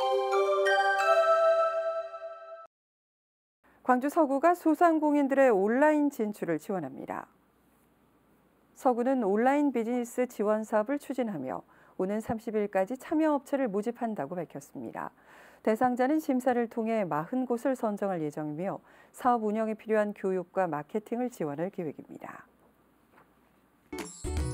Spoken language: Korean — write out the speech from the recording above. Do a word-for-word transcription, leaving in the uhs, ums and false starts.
광주 서구가 소상공인들의 온라인 진출을 지원합니다. 서구는 온라인 비즈니스 지원 사업을 추진하며 오는 삼십 일까지 참여업체를 모집한다고 밝혔습니다. 대상자는 심사를 통해 사십 곳을 선정할 예정이며 사업 운영에 필요한 교육과 마케팅을 지원할 계획입니다.